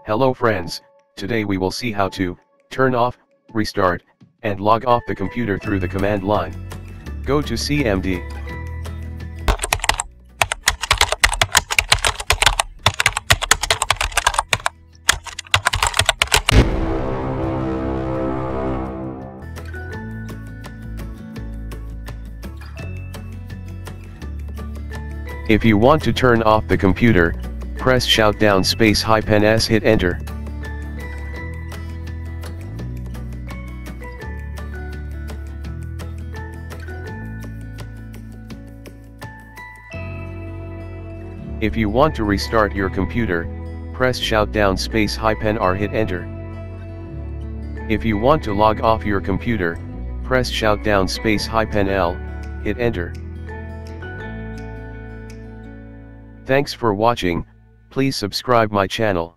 Hello friends, today we will see how to turn off, restart, and log off the computer through the command line. Go to CMD. If you want to turn off the computer, press Shutdown --S, hit enter. If you want to restart your computer, press Shutdown --R, hit enter. If you want to log off your computer, press Shutdown --L, hit enter. Thanks for watching. Please subscribe my channel.